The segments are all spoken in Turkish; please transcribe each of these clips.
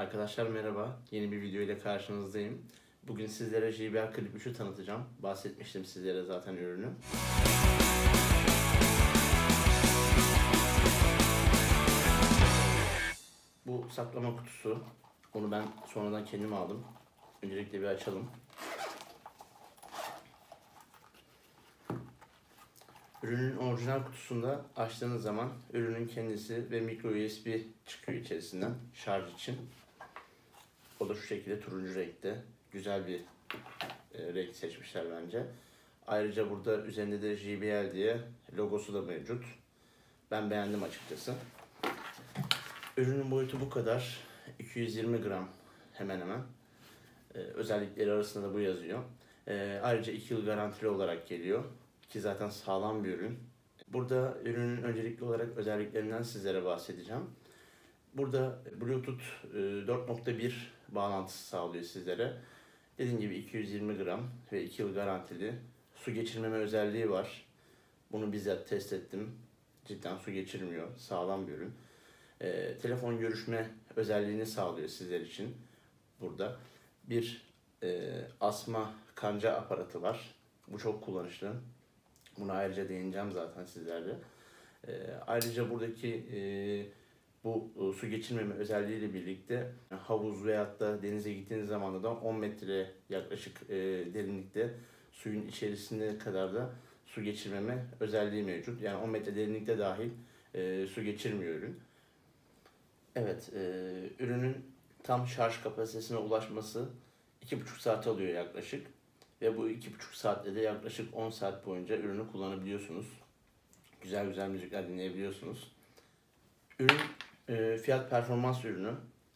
Arkadaşlar merhaba, yeni bir video ile karşınızdayım. Bugün sizlere JBL Clip 3'ü tanıtacağım. Bahsetmiştim sizlere zaten ürünü. Bu saklama kutusu. Onu ben sonradan kendim aldım. Öncelikle bir açalım. Ürünün orijinal kutusunda açtığınız zaman ürünün kendisi ve micro USB çıkıyor içerisinden şarj için. O da şu şekilde turuncu renkte. Güzel bir renk seçmişler bence. Ayrıca burada üzerinde de JBL diye logosu da mevcut. Ben beğendim açıkçası. Ürünün boyutu bu kadar. 220 gram hemen hemen. Özellikleri arasında da bu yazıyor. Ayrıca 2 yıl garantili olarak geliyor. Ki zaten sağlam bir ürün. Burada ürünün öncelikli olarak özelliklerinden sizlere bahsedeceğim. Burada Bluetooth 4.1 bağlantısı sağlıyor sizlere. Dediğim gibi 220 gram ve 2 yıl garantili. Su geçirmeme özelliği var. Bunu bizzat test ettim. Cidden su geçirmiyor. Sağlam bir ürün. Telefon görüşme özelliğini sağlıyor sizler için. Burada bir asma kanca aparatı var. Bu çok kullanışlı. Buna ayrıca değineceğim zaten sizlerle. Ayrıca buradaki bu su geçirmeme özelliğiyle birlikte havuz veyahut da denize gittiğiniz zaman da 10 metre yaklaşık derinlikte suyun içerisine kadar da su geçirmeme özelliği mevcut. Yani 10 metre derinlikte dahil su geçirmiyor ürün. Evet, ürünün tam şarj kapasitesine ulaşması 2,5 saat alıyor yaklaşık. Ve bu 2,5 saatte de yaklaşık 10 saat boyunca ürünü kullanabiliyorsunuz. Güzel güzel müzikler dinleyebiliyorsunuz. Ürün fiyat performans ürünü.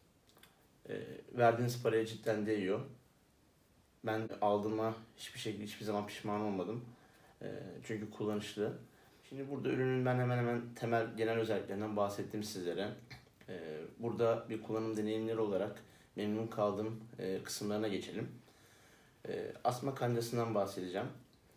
Verdiğiniz paraya cidden değiyor. Ben aldığıma hiçbir zaman pişman olmadım. Çünkü kullanışlı. Şimdi burada ürünün ben hemen hemen temel genel özelliklerinden bahsettim sizlere. Burada bir kullanım deneyimleri olarak memnun kaldığım kısımlarına geçelim. Asma kancasından bahsedeceğim.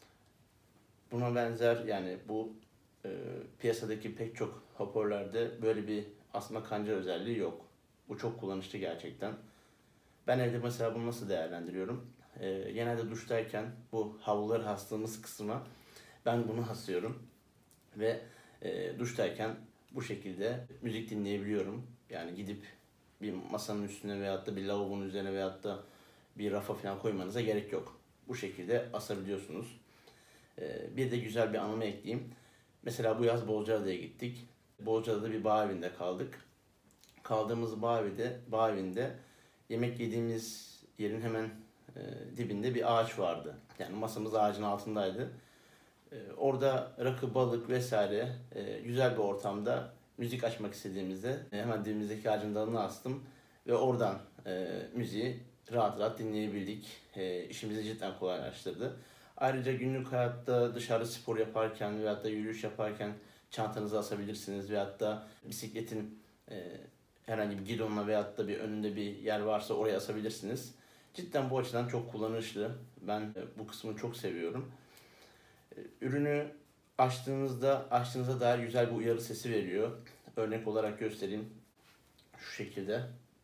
Buna benzer yani bu piyasadaki pek çok hoparlörde böyle bir asma kanca özelliği yok. Bu çok kullanışlı gerçekten. Ben evde mesela bunu nasıl değerlendiriyorum? Genelde duştayken bu havluları astığımız kısma ben bunu asıyorum. Ve duştayken bu şekilde müzik dinleyebiliyorum. Yani gidip bir masanın üstüne veyahut da bir lavabonun üzerine veyahut da bir rafa falan koymanıza gerek yok. Bu şekilde asabiliyorsunuz. Bir de güzel bir anımı ekleyeyim. Mesela bu yaz Bozcaada'ya gittik. Bozcaada'da bir bağ evinde kaldık. Kaldığımız bağ evinde yemek yediğimiz yerin hemen dibinde bir ağaç vardı. Yani masamız ağacın altındaydı. Orada rakı, balık vesaire güzel bir ortamda müzik açmak istediğimizde hemen dibimizdeki ağacın dalına astım ve oradan müziği rahat rahat dinleyebildik. İşimizi cidden kolaylaştırdı. Ayrıca günlük hayatta dışarı spor yaparken veyahut da yürüyüş yaparken çantanızı asabilirsiniz veyahut da bisikletin herhangi bir gidonuna veyahut da bir önünde bir yer varsa oraya asabilirsiniz. Cidden bu açıdan çok kullanışlı. Ben bu kısmını çok seviyorum. Ürünü açtığınızda dair güzel bir uyarı sesi veriyor. Örnek olarak göstereyim. Şu şekilde.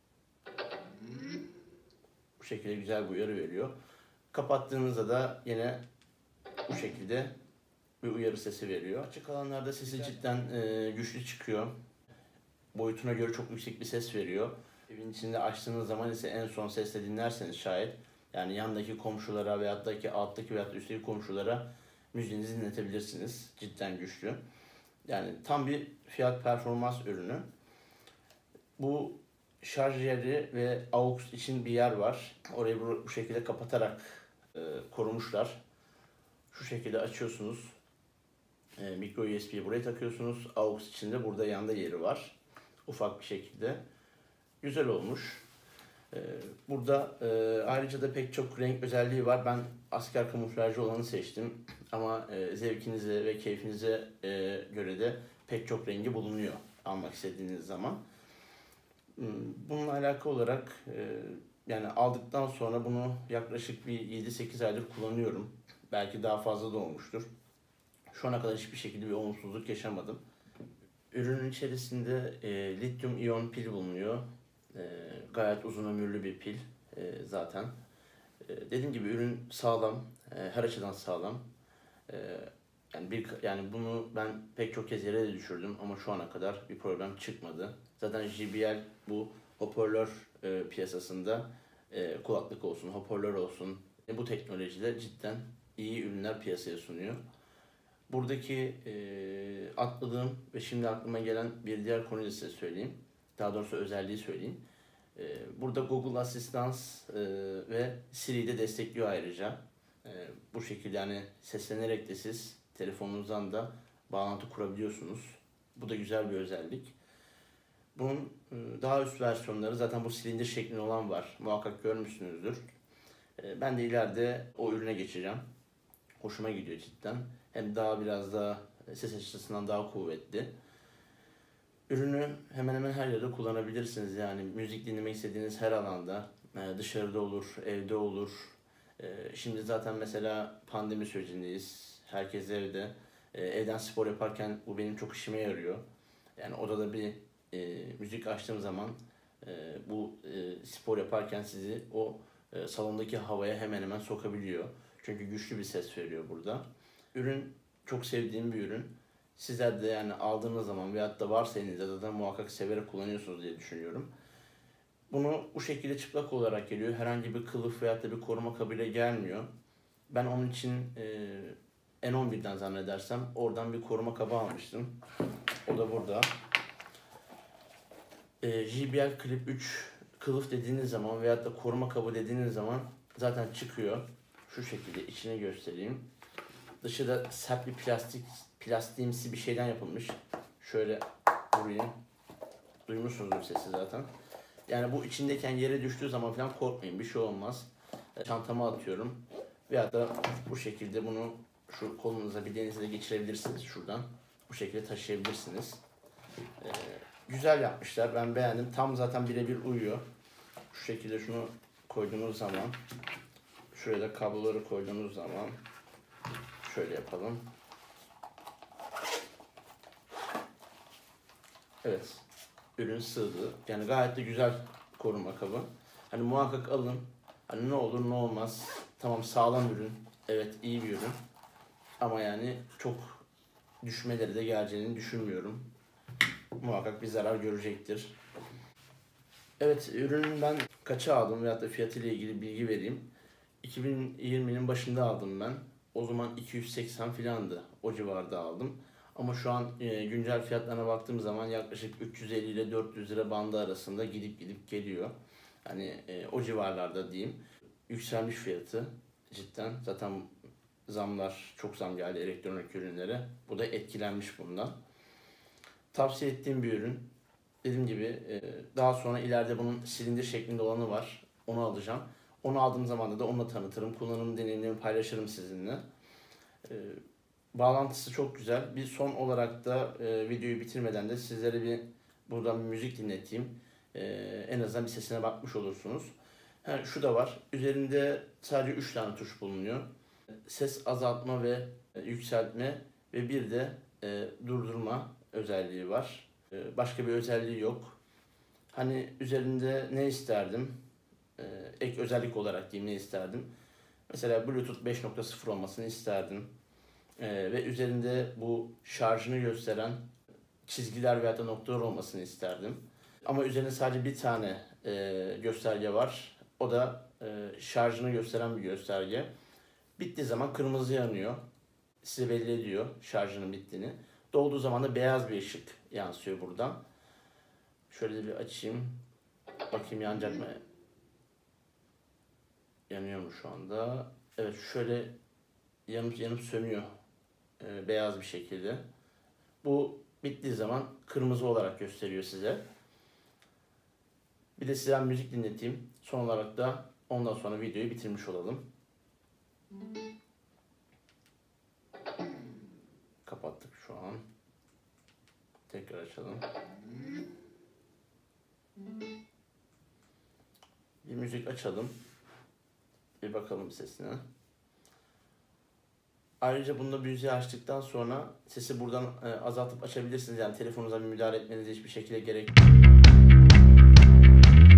Bu şekilde güzel bir uyarı veriyor. Kapattığınızda da yine bu şekilde bir uyarı sesi veriyor. Açık alanlarda sesi cidden güçlü çıkıyor. Boyutuna göre çok yüksek bir ses veriyor. Evin içinde açtığınız zaman ise en son sesle dinlerseniz şayet yani yandaki komşulara veyahut da alttaki veyahut da üstteki komşulara müziğinizi dinletebilirsiniz. Cidden güçlü. Yani tam bir fiyat performans ürünü. Bu şarj yeri ve AUX için bir yer var. Orayı bu şekilde kapatarak korumuşlar. Şu şekilde açıyorsunuz. Micro USB'yi buraya takıyorsunuz. AUX için de burada yanda yeri var. Ufak bir şekilde. Güzel olmuş. Burada ayrıca da pek çok renk özelliği var. Ben asker kamuflajlı olanı seçtim. Ama zevkinize ve keyfinize göre de pek çok rengi bulunuyor almak istediğiniz zaman. Bununla alakalı olarak yani aldıktan sonra bunu yaklaşık bir 7-8 aydır kullanıyorum. Belki daha fazla da olmuştur. Şu ana kadar hiçbir şekilde bir olumsuzluk yaşamadım. Ürünün içerisinde lityum iyon pil bulunuyor. Gayet uzun ömürlü bir pil zaten. Dediğim gibi ürün sağlam, her açıdan sağlam. Yani bunu ben pek çok kez yere de düşürdüm ama şu ana kadar bir problem çıkmadı. Zaten JBL bu hoparlör piyasasında kulaklık olsun, hoparlör olsun bu teknolojide cidden iyi ürünler piyasaya sunuyor. Buradaki atladığım ve şimdi aklıma gelen bir diğer konuyu da size söyleyeyim. Daha doğrusu özelliği söyleyeyim. Burada Google Assistant ve Siri'yi de destekliyor ayrıca. Bu şekilde yani seslenerek de siz telefonunuzdan da bağlantı kurabiliyorsunuz. Bu da güzel bir özellik. Bunun daha üst versiyonları zaten bu silindir şeklinde olan var. Muhakkak görmüşsünüzdür. Ben de ileride o ürüne geçeceğim. Hoşuma gidiyor cidden. Hem biraz daha ses açısından daha kuvvetli. Ürünü hemen hemen her yerde kullanabilirsiniz. Yani müzik dinlemek istediğiniz her alanda, dışarıda olur, evde olur. Şimdi zaten mesela pandemi sürecindeyiz. Herkes evde. Evden spor yaparken bu benim çok işime yarıyor. Yani odada bir müzik açtığım zaman bu spor yaparken sizi o salondaki havaya hemen hemen sokabiliyor. Çünkü güçlü bir ses veriyor burada. Ürün çok sevdiğim bir ürün. Sizler de yani aldığınız zaman veyahut da varsa elinizde zaten muhakkak severek kullanıyorsunuz diye düşünüyorum. Bunu bu şekilde çıplak olarak geliyor. Herhangi bir kılıf veyahut da bir koruma kabıyla gelmiyor. Ben onun için N11'den zannedersem oradan bir koruma kabı almıştım. O da burada. JBL Clip 3 kılıf dediğiniz zaman veyahut da koruma kabı dediğiniz zaman zaten çıkıyor. Şu şekilde içini göstereyim. Dışı da sert bir plastiğimsi bir şeyden yapılmış. Şöyle vurayım. Duymuşsunuzdur sesi zaten. Yani bu içindeyken yere düştüğü zaman falan korkmayın, bir şey olmaz. Çantama atıyorum. Veyahut da bu şekilde bunu şu kolunuza bileğinize de geçirebilirsiniz şuradan. Bu şekilde taşıyabilirsiniz. Güzel yapmışlar. Ben beğendim. Tam zaten birebir uyuyor. Şu şekilde şunu koyduğunuz zaman, şuraya da kabloları koyduğunuz zaman şöyle yapalım. Evet. Ürün sığdı. Yani gayet de güzel koruma kabı. Hani muhakkak alın. Hani ne olur ne olmaz. Tamam sağlam ürün. Evet iyi bir ürün. Ama yani çok düşmeleri de geleceğini düşünmüyorum. Muhakkak bir zarar görecektir. Evet, ürünün ben kaça aldım veyahut da fiyatıyla ilgili bilgi vereyim. 2020'nin başında aldım ben. O zaman 280 filandı. O civarda aldım. Ama şu an güncel fiyatlarına baktığım zaman yaklaşık 350 ile 400 lira bandı arasında gidip geliyor. Hani o civarlarda diyeyim. Yükselmiş fiyatı cidden. Zaten çok zam geldi elektronik ürünlere. Bu da etkilenmiş bundan. Tavsiye ettiğim bir ürün. Dediğim gibi daha sonra ileride bunun silindir şeklinde olanı var. Onu alacağım. Onu aldığım zaman da onunla tanıtırım. Kullanım deneyimlerimi paylaşırım sizinle. Bağlantısı çok güzel. Bir son olarak da videoyu bitirmeden de sizlere buradan bir müzik dinleteyim. En azından bir sesine bakmış olursunuz. Şu da var. Üzerinde sadece 3 tane tuş bulunuyor. Ses azaltma ve yükseltme ve bir de durdurma özelliği var. Başka bir özelliği yok. Hani üzerinde ne isterdim? Ek özellik olarak diyeyim ne isterdim? Mesela Bluetooth 5.0 olmasını isterdim. Ve üzerinde bu şarjını gösteren çizgiler veya da noktalar olmasını isterdim. Ama üzerinde sadece bir tane gösterge var. O da şarjını gösteren bir gösterge. Bittiği zaman kırmızı yanıyor. Size belli ediyor şarjının bittiğini. Dolduğu zaman da beyaz bir ışık yansıyor buradan. Şöyle bir açayım. Bakayım yanacak mı? Yanıyor mu şu anda? Evet şöyle yanıp sönüyor. Beyaz bir şekilde. Bu bittiği zaman kırmızı olarak gösteriyor size. Bir de size müzik dinleteyim. Son olarak da ondan sonra videoyu bitirmiş olalım. Kapattık şu an. Tekrar açalım. Bir müzik açalım. Bir bakalım sesine. Ayrıca bunda müziği açtıktan sonra sesi buradan azaltıp açabilirsiniz. Yani telefonunuza bir müdahale etmenize hiçbir şekilde gerek yok.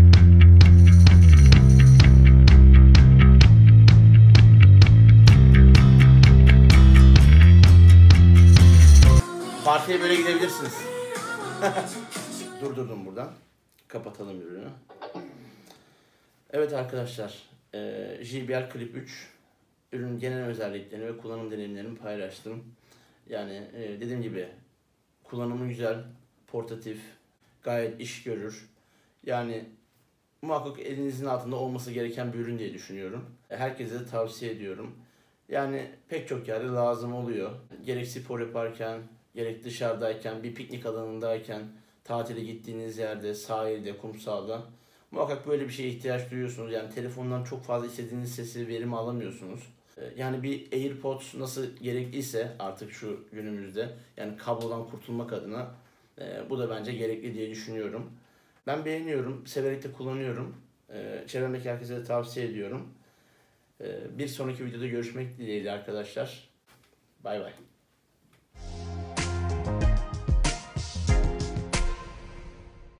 Partiye böyle gidebilirsiniz. Durdurdum buradan. Kapatalım ürünü. Evet arkadaşlar. JBL Clip 3 ürünün genel özelliklerini ve kullanım deneyimlerini paylaştım. Yani dediğim gibi kullanımı güzel, portatif, gayet iş görür. Yani muhakkak elinizin altında olması gereken bir ürün diye düşünüyorum. Herkese de tavsiye ediyorum. Yani pek çok yerde lazım oluyor. Gerek spor yaparken, gerek dışarıdayken, bir piknik alanındayken, tatile gittiğiniz yerde, sahilde, kumsalda muhakkak böyle bir şeye ihtiyaç duyuyorsunuz. Yani telefondan çok fazla istediğiniz sesi, verimi alamıyorsunuz. Yani bir AirPods nasıl gerekliyse artık şu günümüzde, yani kablodan kurtulmak adına bu da bence gerekli diye düşünüyorum. Ben beğeniyorum, severek de kullanıyorum. Çevremdeki herkese de tavsiye ediyorum. Bir sonraki videoda görüşmek dileğiyle arkadaşlar. Bay bay.